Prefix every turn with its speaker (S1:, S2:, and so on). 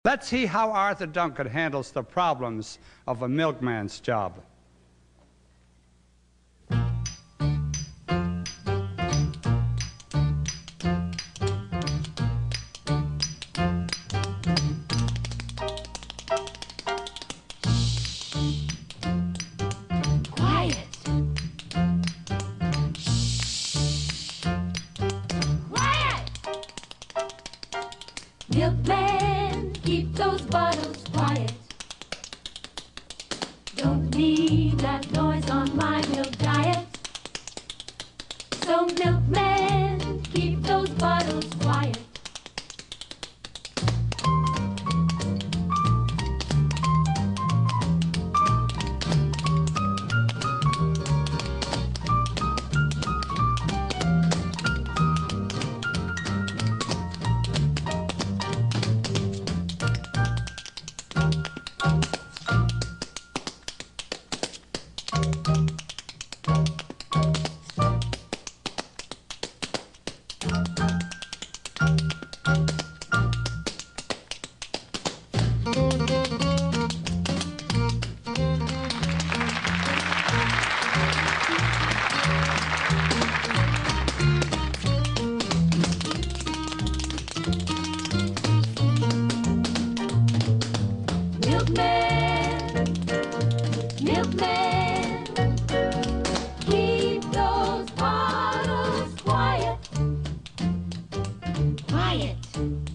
S1: Let's see how Arthur Duncan handles the problems of a milkman's job.
S2: Milkman, keep those bottles quiet. Don't need that noise on my milk diet. So milkman, keep those bottles quiet. Milkman, milkman, keep those bottles quiet, quiet.